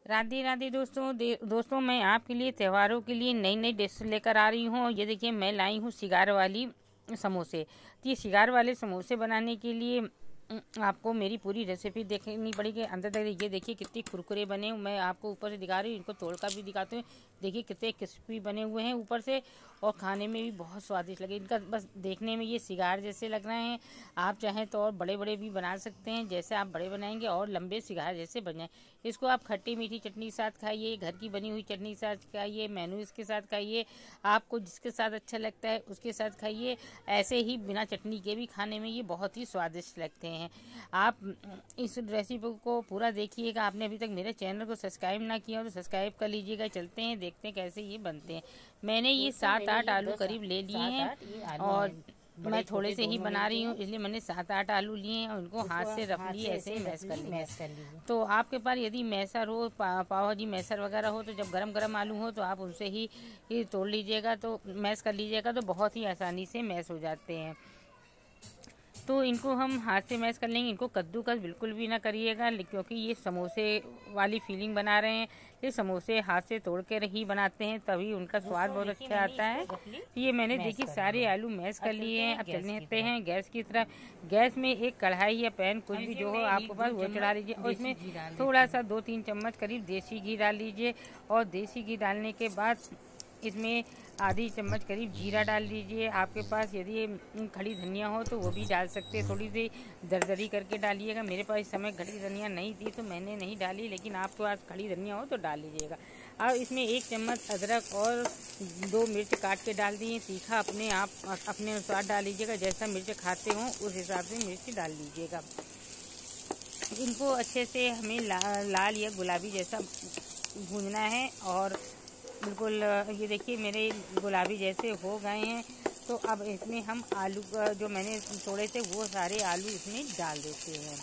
राधे राधे दोस्तों मैं आपके लिए त्योहारों के लिए नई नई डिश लेकर आ रही हूँ। ये देखिए मैं लाई हूँ सिगार वाली समोसे। तो ये सिगार वाले समोसे बनाने के लिए आपको मेरी पूरी रेसिपी देखनी पड़ेगी अंदर तक। ये देखिए कितने कुरकुरे बने। मैं आपको ऊपर से दिखा रही हूँ, इनको तोड़कर भी दिखाते हैं। देखिए कितने क्रिस्पी बने हुए हैं ऊपर से, और खाने में भी बहुत स्वादिष्ट लगे। इनका बस देखने में ये सिगार जैसे लग रहे हैं। आप चाहें तो और बड़े बड़े भी बना सकते हैं, जैसे आप बड़े बनाएंगे और लंबे सिगार जैसे बन जाए। इसको आप खट्टी मीठी चटनी के साथ खाइए, घर की बनी हुई चटनी के साथ खाइए, मेनू के साथ खाइए, आपको जिसके साथ अच्छा लगता है उसके साथ खाइए। ऐसे ही बिना चटनी के भी खाने में ये बहुत ही स्वादिष्ट लगते हैं। आप इस रेसिपी को पूरा देखिएगा। आपने अभी तक मेरे चैनल को सब्सक्राइब ना किया हो तो सब्सक्राइब कर लीजिएगा। चलते हैं देखते हैं कैसे ये बनते हैं। मैंने ये 7-8 आलू करीब ले लिए हैं, और मैं थोड़े से ही बना रही हूँ इसलिए मैंने 7-8 आलू लिए हैं और उनको हाथ से रफली ऐसे मैश कर लीजिए। तो आपके पास यदि मैसर हो, पाव भाजी मैसर वगैरह हो, तो जब गरम गरम आलू हो तो आप उनसे ही तोड़ लीजिएगा, तो मैश कर लीजिएगा, तो बहुत ही आसानी से मैश हो जाते हैं। तो इनको हम हाथ से मैश कर लेंगे। इनको कद्दूकस बिल्कुल भी ना करिएगा, क्योंकि ये समोसे वाली फीलिंग बना रहे हैं। ये समोसे हाथ से तोड़ कर ही बनाते हैं, तभी उनका स्वाद बहुत अच्छा आता है। ये मैंने देखिए सारे आलू मैश कर लिए हैं। अब चलते हैं गैस की तरफ। गैस में एक कढ़ाई या पैन कुछ भी जो हो आपके पास वो चढ़ा लीजिए, और इसमें थोड़ा सा 2-3 चम्मच करीब देसी घी डाल लीजिए। और देसी घी डालने के बाद इसमें आधी चम्मच करीब जीरा डाल दीजिए। आपके पास यदि खड़ी धनिया हो तो वो भी डाल सकते हैं, थोड़ी सी दरदरी करके डालिएगा। मेरे पास इस समय खड़ी धनिया नहीं थी तो मैंने नहीं डाली, लेकिन आपके पास खड़ी धनिया हो तो डाल लीजिएगा। अब इसमें 1 चम्मच अदरक और 2 मिर्च काट के डाल दिए। तीखा अपने अनुसार डाल लीजिएगा, जैसा मिर्च खाते हो उस हिसाब से मिर्च डाल लीजिएगा। इनको अच्छे से हमें लाल या गुलाबी जैसा भूनना है, और बिल्कुल ये देखिए मेरे गुलाबी जैसे हो गए हैं। तो अब इसमें हम आलू जो मैंने तोड़े थे वो सारे आलू इसमें डाल देते हैं,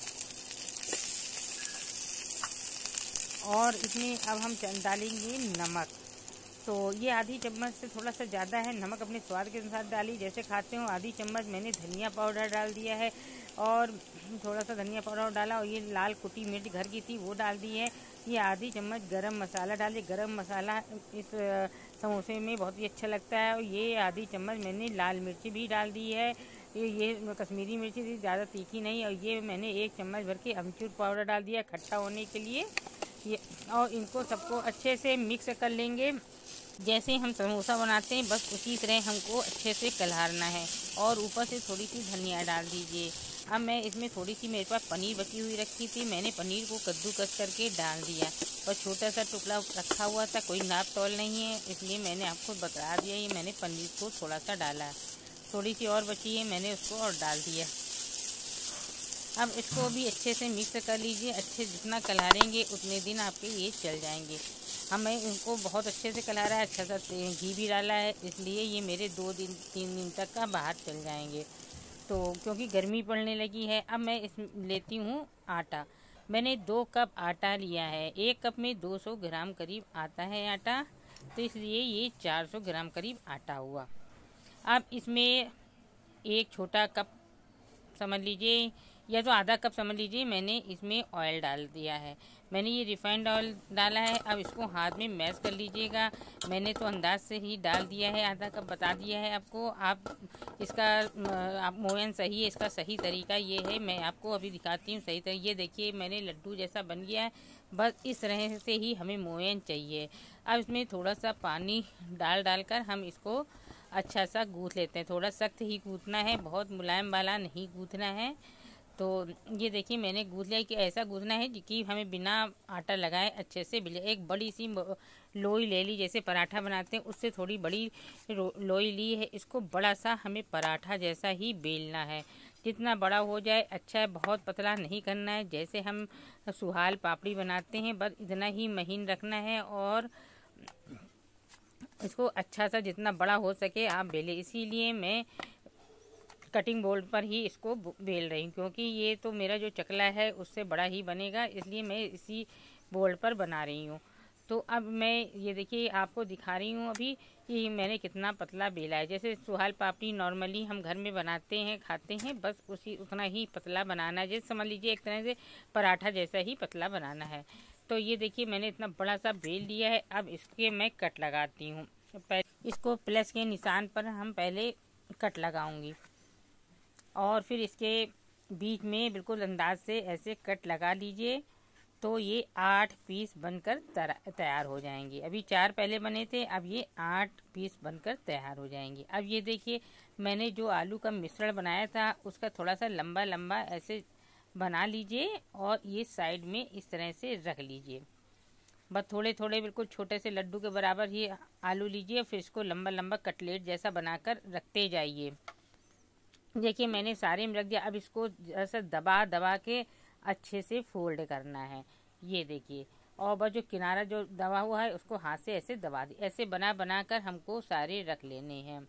और इसमें अब हम डालेंगे नमक। तो ये आधी चम्मच से थोड़ा सा ज़्यादा है। नमक अपने स्वाद के अनुसार डालिए, जैसे खाते हो। आधी चम्मच मैंने धनिया पाउडर डाल दिया है, और थोड़ा सा धनिया पाउडर डाला, और ये लाल कुटी मिर्च घर की थी वो डाल दी है। ये आधी चम्मच गरम मसाला डालिए। गरम मसाला इस समोसे में बहुत ही अच्छा लगता है। और ये आधी चम्मच मैंने लाल मिर्ची भी डाल दी है। ये कश्मीरी मिर्ची थी, ज़्यादा तीखी नहीं। और ये मैंने 1 चम्मच भर के अमचूर पाउडर डाल दिया खट्टा होने के लिए। ये और इनको सबको अच्छे से मिक्स कर लेंगे। जैसे हम समोसा बनाते हैं बस उसी तरह हमको अच्छे से कलरना है, और ऊपर से थोड़ी सी धनिया डाल दीजिए। अब मैं इसमें थोड़ी सी मेरे पास पनीर बची हुई रखी थी, मैंने पनीर को कद्दूकस करके डाल दिया। और छोटा सा टुकड़ा रखा हुआ था, कोई नाप तौल नहीं है, इसलिए मैंने आपको बता दिया। ये मैंने पनीर को थोड़ा सा डाला, थोड़ी सी और बची है, मैंने उसको और डाल दिया। अब इसको भी अच्छे से मिक्स कर लीजिए। अच्छे जितना कलरेंगे उतने दिन आपके ये चल जाएंगे। हमें इनको बहुत अच्छे से कलरा है, अच्छा सा घी भी डाला है, इसलिए ये मेरे 2-3 दिन तक का बाहर चल जाएंगे। तो क्योंकि गर्मी पड़ने लगी है, अब मैं इस लेती हूँ आटा। मैंने 2 कप आटा लिया है। 1 कप में 200 ग्राम करीब आता है आटा, तो इसलिए ये 400 ग्राम करीब आटा हुआ। अब इसमें 1 छोटा कप समझ लीजिए, या तो आधा कप समझ लीजिए, मैंने इसमें ऑयल डाल दिया है। मैंने ये रिफाइंड ऑयल डाला है। अब इसको हाथ में मैश कर लीजिएगा। मैंने तो अंदाज से ही डाल दिया है, आधा कप बता दिया है आपको। आप इसका आप मोयन सही है, इसका सही तरीका ये है, मैं आपको अभी दिखाती हूँ सही तरीका। ये देखिए मेरे लड्डू जैसा बन गया है, बस इस तरह से ही हमें मोयन चाहिए। अब इसमें थोड़ा सा पानी डालकर हम इसको अच्छा सा गूँथ लेते हैं। थोड़ा सख्त ही गूँथना है, बहुत मुलायम वाला नहीं गूँथना है। तो ये देखिए मैंने गूँथ लिया। कि ऐसा गूँथना है कि हमें बिना आटा लगाए अच्छे से बेले। एक बड़ी सी लोई ले ली, जैसे पराठा बनाते हैं उससे थोड़ी बड़ी लोई ली है। इसको बड़ा सा हमें पराठा जैसा ही बेलना है, जितना बड़ा हो जाए अच्छा है। बहुत पतला नहीं करना है, जैसे हम सुहाल पापड़ी बनाते हैं बस इतना ही महीन रखना है। और इसको अच्छा सा जितना बड़ा हो सके आप बेले। इसीलिए मैं कटिंग बोर्ड पर ही इसको बेल रही हूँ, क्योंकि ये तो मेरा जो चकला है उससे बड़ा ही बनेगा, इसलिए मैं इसी बोर्ड पर बना रही हूँ। तो अब मैं ये देखिए आपको दिखा रही हूँ अभी कि मैंने कितना पतला बेला है। जैसे सुहाल पापड़ी नॉर्मली हम घर में बनाते हैं खाते हैं, बस उतना ही पतला बनाना है। जैसे समझ लीजिए एक तरह से पराठा जैसा ही पतला बनाना है। तो ये देखिए मैंने इतना बड़ा सा बेल लिया है। अब इसके मैं कट लगाती हूँ। इसको प्लस के निशान पर हम पहले कट लगाऊंगी और फिर इसके बीच में बिल्कुल अंदाज से ऐसे कट लगा लीजिए। तो ये 8 पीस बनकर तैयार हो जाएंगे। अभी 4 पहले बने थे, अब ये 8 पीस बनकर तैयार हो जाएंगे। अब ये देखिए मैंने जो आलू का मिश्रण बनाया था उसका थोड़ा सा लंबा लंबा ऐसे बना लीजिए और ये साइड में इस तरह से रख लीजिए। बस थोड़े थोड़े बिल्कुल छोटे से लड्डू के बराबर ही आलू लीजिए, फिर इसको लंबा लंबा कटलेट जैसा बनाकर रखते जाइए। देखिए मैंने सारे में रख दिया। अब इसको जैसा दबा दबा के अच्छे से फोल्ड करना है। ये देखिए, और बस जो किनारा जो दबा हुआ है उसको हाथ से ऐसे दबा दी। ऐसे बना बना कर हमको सारे रख लेने हैं।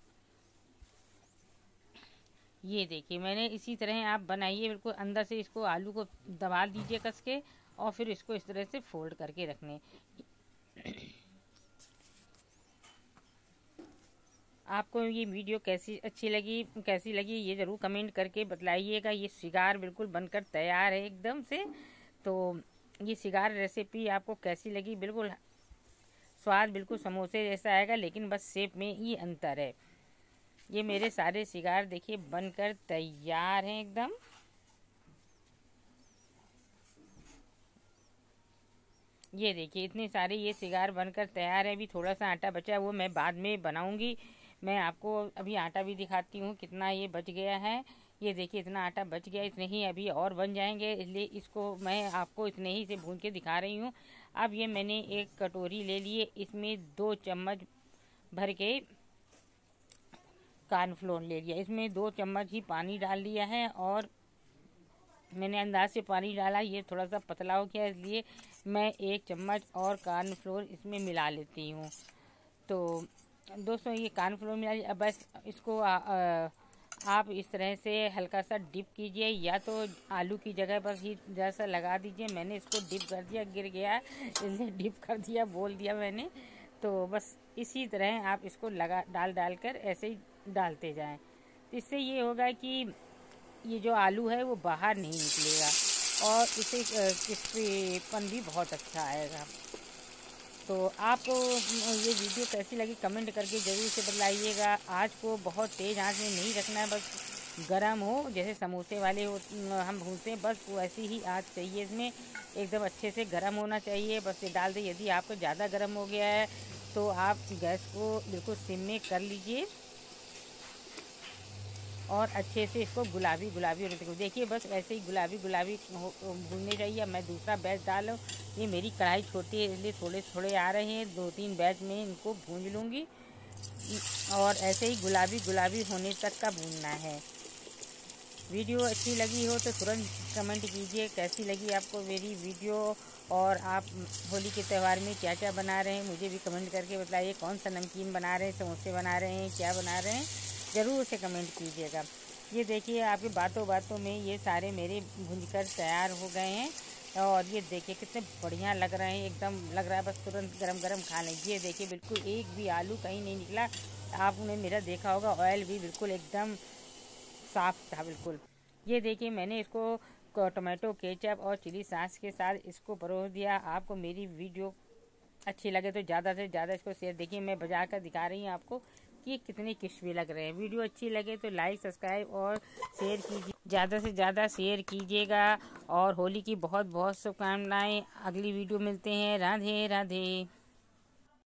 ये देखिए मैंने इसी तरह आप बनाइए, बिल्कुल अंदर से इसको आलू को दबा दीजिए कस के और फिर इसको इस तरह से फोल्ड करके रखने। आपको ये वीडियो कैसी लगी ये ज़रूर कमेंट करके बतलाइएगा। ये सिगार बिल्कुल बनकर तैयार है एकदम से। तो ये सिगार रेसिपी आपको कैसी लगी? बिल्कुल स्वाद बिल्कुल समोसे जैसा आएगा, लेकिन बस शेप में ही अंतर है। ये मेरे सारे सिगार देखिए बनकर तैयार हैं एकदम। ये देखिए इतने सारे ये सिगार बनकर तैयार है। अभी थोड़ा सा आटा बचा है, वो मैं बाद में बनाऊंगी। मैं आपको अभी आटा भी दिखाती हूँ कितना ये बच गया है। ये देखिए इतना आटा बच गया, इतने ही अभी और बन जाएंगे, इसलिए इसको मैं आपको इतने ही से भून के दिखा रही हूँ। अब ये मैंने एक कटोरी ले लिए, इसमें 2 चम्मच भर के कॉर्नफ्लोर ले लिया। इसमें 2 चम्मच ही पानी डाल लिया है और मैंने अंदाज से पानी डाला। ये थोड़ा सा पतला हो गया, इसलिए मैं 1 चम्मच और कॉर्नफ्लोर इसमें मिला लेती हूँ। तो दोस्तों ये कॉर्नफ्लोर मिला लिया। अब बस इसको आप इस तरह से हल्का सा डिप कीजिए, या तो आलू की जगह पर ही जैसा लगा दीजिए। मैंने इसको डिप कर दिया, गिर गया इसलिए डिप कर दिया, बोल दिया मैंने। तो बस इसी तरह आप इसको डाल कर ऐसे ही डालते जाएं। तो इससे ये होगा कि ये जो आलू है वो बाहर नहीं निकलेगा और इसे क्रिस्पीपन भी बहुत अच्छा आएगा। तो आपको ये वीडियो कैसी लगी कमेंट करके ज़रूर से बताइएगा। आँच को बहुत तेज़ आँच में नहीं रखना है, बस गरम हो जैसे समोसे वाले हो हम भूनते हैं, बस वैसी ही आँच चाहिए। इसमें एकदम अच्छे से गरम होना चाहिए। बस ये डाल दें। यदि आपको ज़्यादा गरम हो गया है तो आप गैस को बिल्कुल सिम में कर लीजिए और अच्छे से इसको गुलाबी होने तक देखिए। बस ऐसे ही गुलाबी भूनने चाहिए। मैं दूसरा बैच डालूँ, ये मेरी कढ़ाई छोटी है इसलिए थोड़े थोड़े आ रहे हैं। 2-3 बैच में इनको भून लूँगी और ऐसे ही गुलाबी होने तक का भूनना है। वीडियो अच्छी लगी हो तो तुरंत कमेंट कीजिए कैसी लगी आपको मेरी वीडियो, और आप होली के त्यौहार में क्या क्या बना रहे हैं मुझे भी कमेंट करके बताइए। कौन सा नमकीन बना रहे हैं, समोसे बना रहे हैं, क्या बना रहे हैं, ज़रूर से कमेंट कीजिएगा। ये देखिए आपकी बातों बातों में ये सारे मेरे भुनकर तैयार हो गए हैं और ये देखिए कितने बढ़िया लग रहे हैं। एकदम लग रहा है बस तुरंत गरम गरम खा लें। ये देखिए बिल्कुल एक भी आलू कहीं नहीं निकला। आपने मेरा देखा होगा ऑयल भी बिल्कुल एकदम साफ था बिल्कुल। ये देखिए मैंने इसको टोमेटो केचप और चिली सॉस के साथ इसको परोस दिया। आपको मेरी वीडियो अच्छी लगे तो ज़्यादा से ज़्यादा इसको शेयर। देखिए मैं बजा कर दिखा रही हूँ आपको कि कितने क्रिस्पी लग रहे हैं। वीडियो अच्छी लगे तो लाइक सब्सक्राइब और शेयर कीजिए, ज़्यादा से ज़्यादा शेयर कीजिएगा। और होली की बहुत बहुत शुभकामनाएं। अगली वीडियो मिलते हैं। राधे राधे।